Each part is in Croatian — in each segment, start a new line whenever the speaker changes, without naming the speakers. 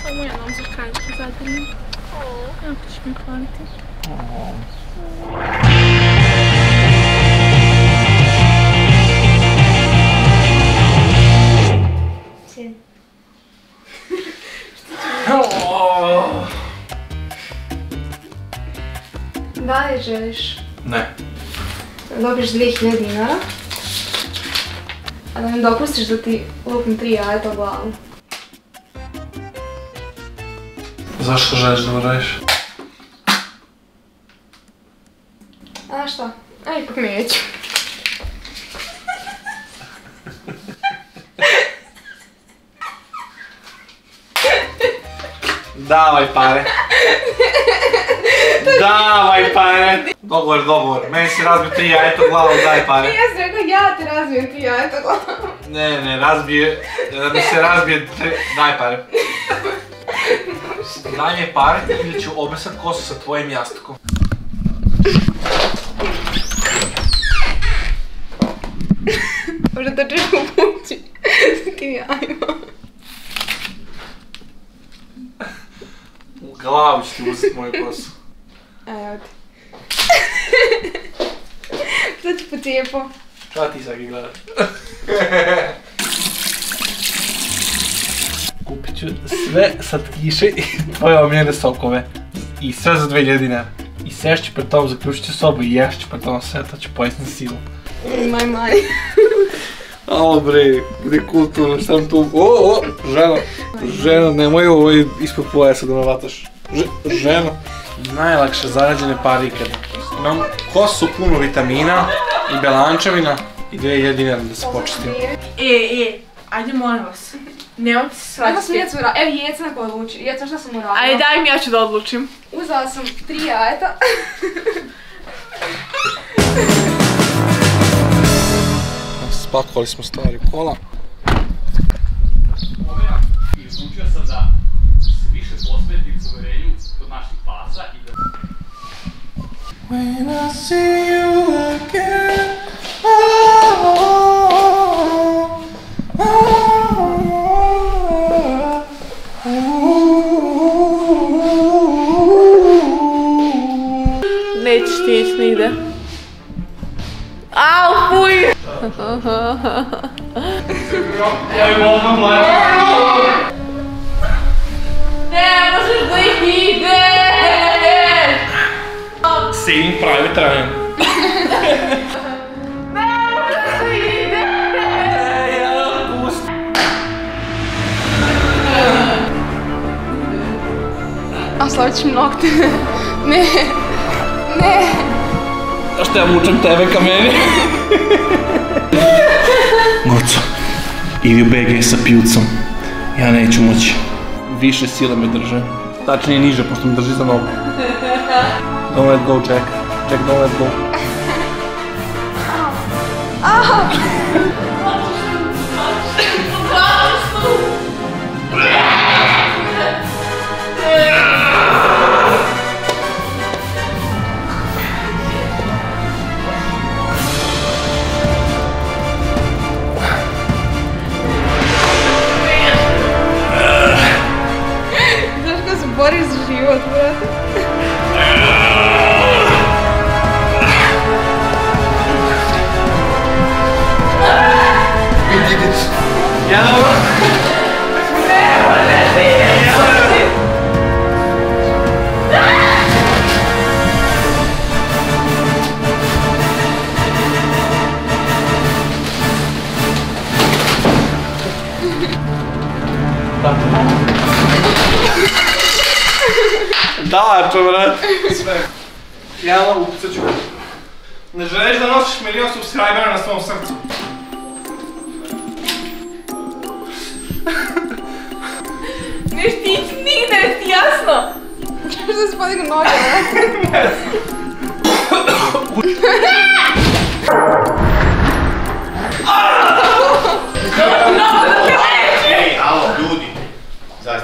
Kao moja nam za kajka zadnji. Jako ćeš mi hvaliti. Sjedi. Da li želiš?
Ne.
Dobiješ 2000 dinara. A da mi dopustiš da ti lupim 3 jajeta u glavu.
Zašto želiš da uradiš?
A šta? A ipak neću.
Davaj pare. Davaj pare. Dogovor. Meni si razbio 3 jajeta u glavu, daj pare.
Ja sam rekao ja ti razbijem 3 jajeta u glavu.
Ne, razbije, da mi se razbije, daj pare. Daj mi pare ili ću obesat kosu sa tvojim jastukom.
Možda trčiš u kući s tim jajima.
U glavu ću ti uzeti moju kosu.
Evo ti. Sad ću pocijepo.
Šta ti sad gledaš? Kupit ću sve slatkiše i tvoje omiljene sokove. I sve za 2000 dinara. I sešću pred tobom, zaključit ću sobu i ješću pred tobom sve, to ću pojesti na silu.
My money.
Alo bre, gdje kulturno, šta mi tu... Ženo, nemoj ovo ispod pojasa da me vataš. Ženo. Najlakše zarađene pare ikada. Imam kosu punu vitamina i belančevina i 2000 dinara da se počistim.
Ajde molim vas. Nemojte se svađati. Ajmo smijeti svoj rad. Evo Jeca neko odluči. Jeca, šta sam uradila? Ajde daj mi, ja ću da odlučim. Uzela sam 3 jajeta.
Spakovali smo stvari kola.
Izlučio sam da se više posvetim poverenju kod naših pasa i da...
When I see you again,
Nećeš ti ići nigde. Au, fuj!
Ja bi volno mlađe.
Ne možeš da ih ideš!
Saving Private Ryan.
Ne možeš da ideš! A slavit ću mi nokte. Ne.
Zašto ja vučem tebe ka meni? Goco, idi u BG sa pivcom. Ja neću moći. Više sile me drže. Tačnije niže, pošto me drži za nogu. Don't let go, Jack. Jack, don't let go.
Znaš kako se boriš za život, brate?
Da, čo vrat. Sve. Ja upicat ću. Ne želiš da nosiš 1.000.000 subscribera na svom srcu?
Neš ti ići nigde, ti jasno? Što se podignu noge, ne?
Ej, alo, ljudi! Zaista.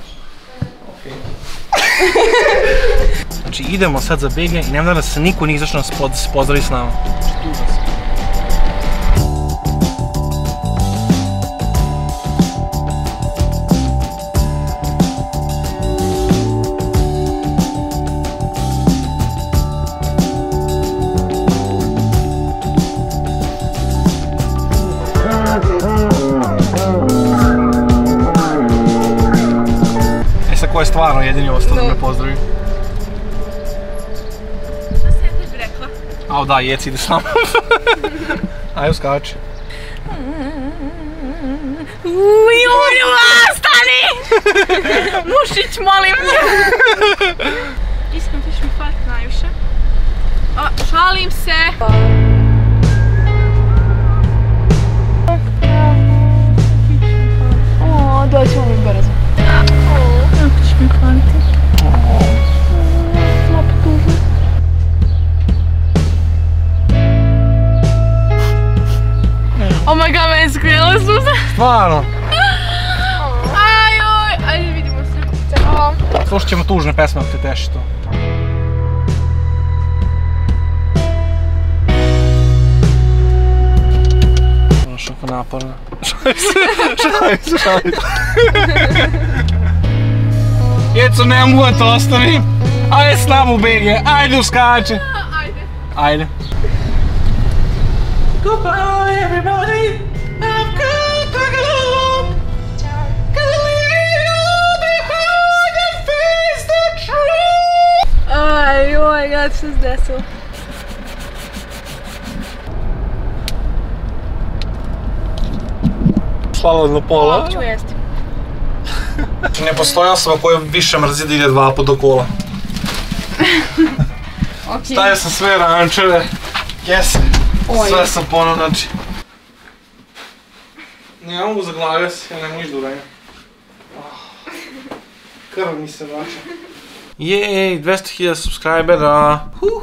Znači idemo sad za BG i nema da se niko nije izašao da se pozdravi s nama. ko je stvarno jedini ostao da me pozdravi.
Šta se ja tebi rekla?
Ao da, Jeci ide s nama. Ajde, skači.
Julija, stani! Mušić, molim. Iskreno, ti ću mi hvatiti najviše. Šalim se. Doćemo mi brzo. Kako ćeš mi hvatiti? Opet tužno. Oh my god, meni su krenule suze.
Stvarno?
Ajoj, ajde vidimo se. Ćao.
Slušat ćemo tužne pesme ako te teši to. Znaš, oko naporno. Šalim se. Jeco, ne mogu da te ostavim. Ajde s nama u BG, ajde uskače. Ajde. Goodbye everybody, I've got to go. Gotta leave you behind and face the truth.
Ajoj, god, što se desilo?
Slalom na pola.
Ću jesti.
Ne postoji osoba koja više mrzi da ide 2 puta do kola. Stavio sam sve rančeve. Yes. Sve sam ponao, znači. Ne mogu zaglavio se, ja ne mogu ići do vremena. Krv mi se vraća. Jej, 200.000 subscribera.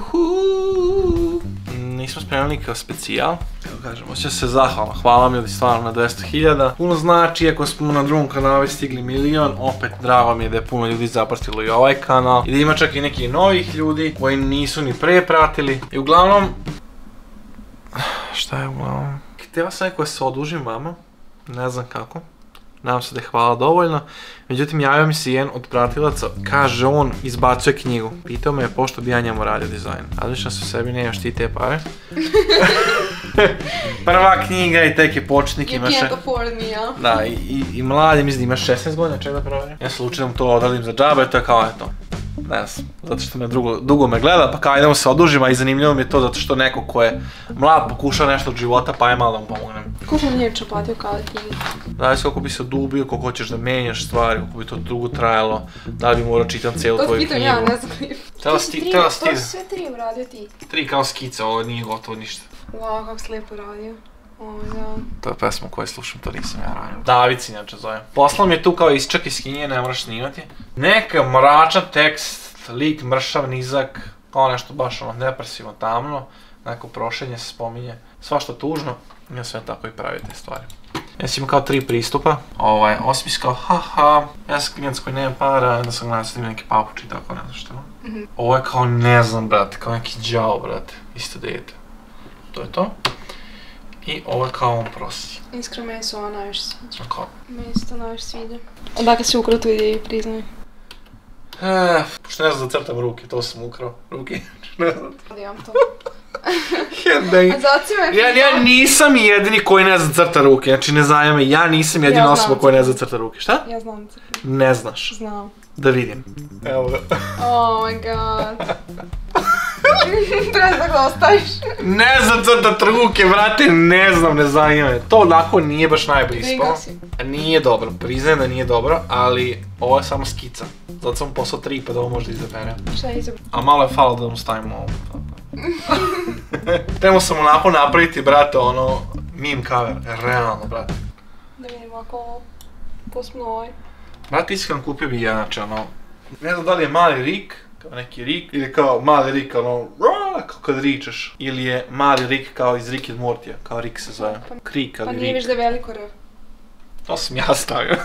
Nismo spremali kao specijal. Kako kažem, osjećam se zahvalno. Hvala mi stvarno na 200.000. Puno znači, ako smo na drugom kanalu stigli 1.000.000, opet drago mi je da je puno ljudi zapratilo i ovaj kanal. I da ima čak i nekih novih ljudi koji nisu ni pre pratili. I uglavnom... Šta je uglavnom? Htjela sam neko se odužim vama. Ne znam kako. Nadam se da je hvala dovoljno. Međutim, javio mi se jedan od pratilaca. Kaže, on izbacuje knjigu. Pitao me je pošto bi ja njemu radio dizajn. Razmišljam se u sebi, nemaš ti te pare. Prva knjiga i tek je početnik.
You can't afford me, ja?
Da, i mlad je, mislim da imaš 16 godina, čega da provjerim. Ja se lučim da mu to odradim za džabe, to je kao eto. Ne znam, zato što me dugo me gleda, pa kao idemo se odužimo, a i zanimljivo mi je to zato što neko ko je mlad pokušao nešto od života, pa je malo da mu pomognem.
Koliko mi Njevča platio kao knjigi?
Zavisi koliko bi se odubio, koliko hoćeš da menjaš stvari, koliko bi to dugo trajalo, da li bi morao čitam cijelu tvoju knjigu.
To pitam ja, ne znam klip.
Tela sti...
To sve 3 uradio ti.
3 kao skice, ovo nije gotovo ništa.
Wow, kako si lijepo radio. Da.
To je pesma koju slušam, to nisam ja radio. David se inače zove. Poslao mi je tu kao isčak iz knjige, ne moraš snimati. Neka mračan tekst, lik mršav, nizak, kao nešto baš ono depresivno, tamno. Neko prošenje se spominje, svašta tužno. Ja sam tako i pravio te stvari. Ja sam imao kao 3 pristupa. Osmis kao haha, ja sam klijent s koji nemam para, onda sam gledao da snimim neki papuči i tako, ne znam što. Ovo je kao ne znam, brate, kao neki đavo, brate, isto dete. To je to. I ovo je kao on prosti.
Iskreno, meni se ovo najviše sviđa.
Kao?
Meni se to najviše sviđa. Odakle si ukrao tu ideju, priznaj?
Pošto ne znam da crtam ruke, to sam ukrao. Ruke, ne znam.
Da imam to.
Ja nisam jedini koji ne zna crta ruke, znači ne znaju me, ja nisam jedina osoba koja ne zna crta ruke. Šta?
Ja znam crta.
Ne znaš.
Znam.
Da vidim. Evo ga.
Oh my god. Treba da ga ostaviš.
Ne znam crtat ruke, brate, ne znam, ne zanima me. To onako nije baš najbolje ispalo. Nije dobro, priznajem da nije dobro, ali ovo je samo skica. Zato sam poslao 3 pa da ovo možda izabere.
Šta je izabere?
A malo je falo da mu stavimo ovo. Trebamo sam onako napraviti, brate, ono, meme cover, realno, brate.
Da vidim ako posmno ovaj.
Brate, iskreno kupio bi jedan, znači ono, ne znam da li je mali Rik, kao neki Rik, ili kao mali Rik, ono, kao kad ričeš, ili je mali Rik kao iz Rick and Mortija, kao Rik se zove, Krik, ali Rik.
Pa nije viš da je veliko R.
To sam ja stavio.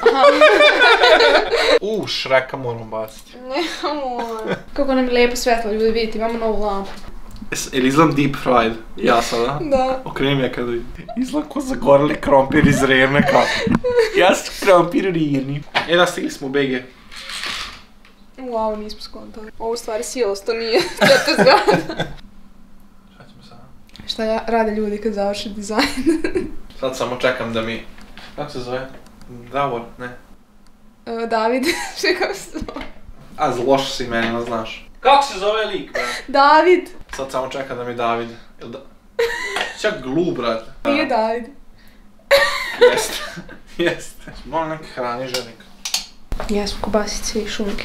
Shreka moram baciti.
Nemoj. Kako nam je lijepo svetlo, ljudi, vidite, imamo novu lampu.
Ili izgledam deep fried, ja sada?
Da.
Okrenem ja kada vidim. Izgledam ko zagoreli krompir iz Reme, kao. Ja sam krompir rirni. Da, stigli smo u BG.
Wow, nismo skontali. Ovo u stvari silos, to nije crta zgrada.
Šta ćemo sada?
Šta rade ljudi kad završi dizajn?
Sad samo čekam da mi... Kako se zove? Davor, ne.
David, čekao se to.
A loš si imenima, znaš.
Kako se zove lik, bre?
David.
Sad samo čekam da mi David. Čak glu, brate.
Nije David.
Jeste. Jeste. Molim neke hrani ženika.
Jesmo kobasice i šunke.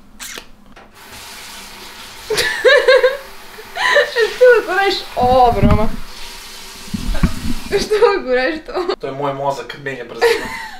Što uvijek radiš ovo, broma? Što uvijek radiš to?
To je moj mozak kad menja brzinu.